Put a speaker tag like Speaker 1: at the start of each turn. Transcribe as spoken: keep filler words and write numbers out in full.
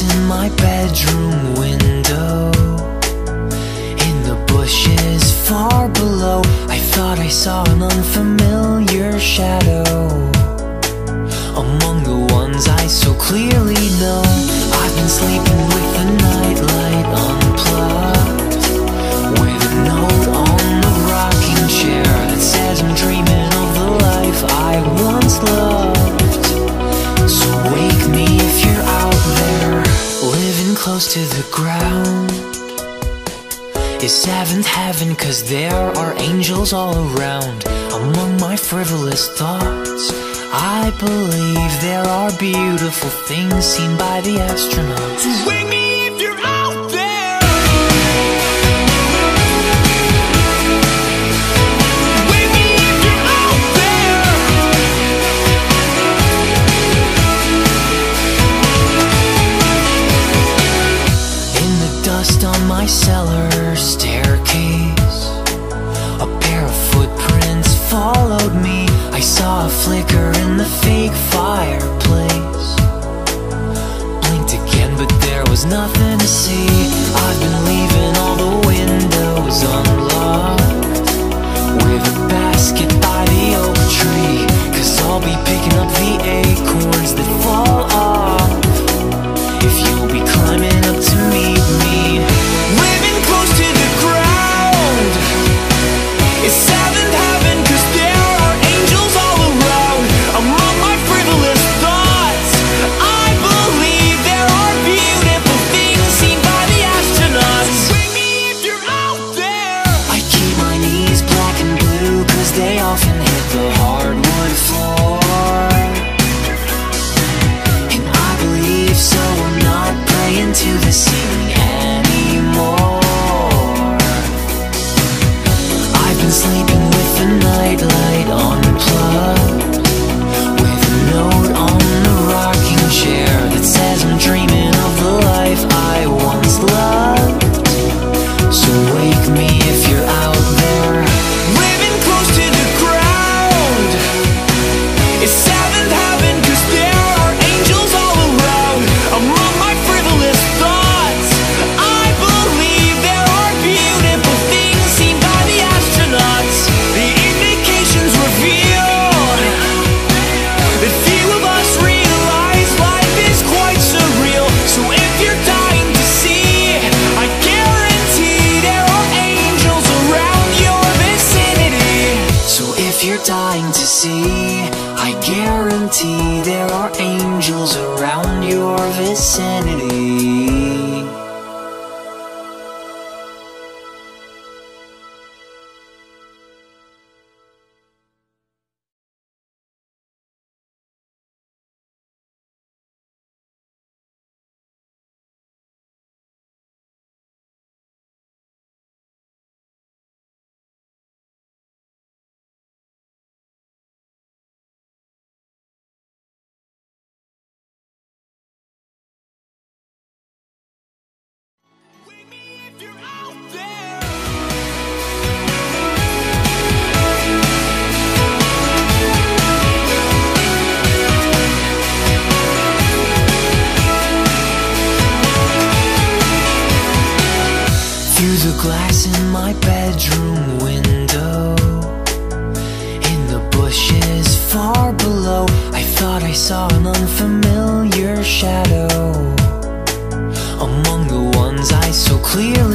Speaker 1: in my bedroom window, in the bushes far below, I thought I saw an unfamiliar shadow among the ones I so clearly know. I've been sleeping with the nightlight unplugged, with a note on the rocking chair that says I'm dreaming of the life I once loved. So wake me if you're out there, living close to the ground. Is seventh heaven, cause there are angels all around. Among my frivolous thoughts, I believe there are beautiful things seen by the astronauts. So wake me if you're out there. Wake me if you're out there. In the dust on my cellar staircase, a pair of footprints followed me. I saw a flicker in the fake fireplace. Blinked again, but there was nothing to see. I've been leaving all the windows unlocked, with a basket by the oak tree, cause I'll be picking up the acorns that fall off if you'll be climbing up to meet me. Living close to the ground is seventh heaven, cause there are angels all around. Among my frivolous thoughts, I believe there are beautiful things seen by the astronauts. Wake me if you're out there. I keep my knees black and blue, cause they often hit the hardwood floor, and I believe so. I'm not praying to the ceiling anymore. I've been sleeping with the nightlight unplugged, with a note on the rocking chair that says I'm dreaming of the life I once loved. So wake me if you're out there, living close to the ground. It's seventh heaven, cause there are angels all around. Among my frivolous thoughts, I believe there are beautiful things seen by the astronauts. The indications reveal that few of us realize life is quite surreal. So if you're dying to see, I guarantee there are angels around your vicinity. So if you're dying to see, I guarantee there are angels around your vicinity. Wake me if you're out there. Through the glass in my bedroom window, in the bushes far below, I thought I saw an unfamiliar shadow among the ones I so clearly